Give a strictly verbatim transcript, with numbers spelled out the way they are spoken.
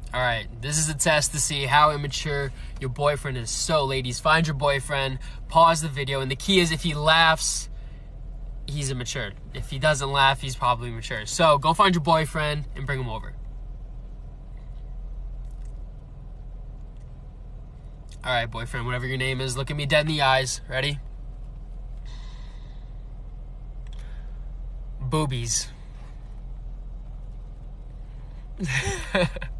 All right, this is a test to see how immature your boyfriend is. So, ladies, find your boyfriend, pause the video, and the key is if he laughs, he's immature. If he doesn't laugh, he's probably mature. So, go find your boyfriend and bring him over. All right, boyfriend, whatever your name is, look at me dead in the eyes. Ready? Boobies.